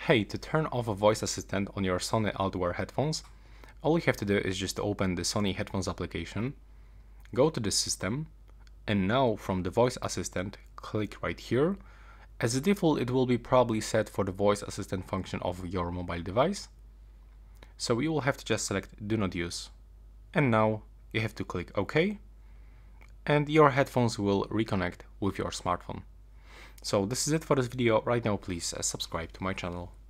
Hey, to turn off a voice assistant on your Sony ULT Wear headphones, all you have to do is just open the Sony headphones application, go to the system, and now from the voice assistant, click right here. As a default, it will be probably set for the voice assistant function of your mobile device. So you will have to just select Do Not Use. And now you have to click OK, and your headphones will reconnect with your smartphone. So this is it for this video. Right now, please subscribe to my channel.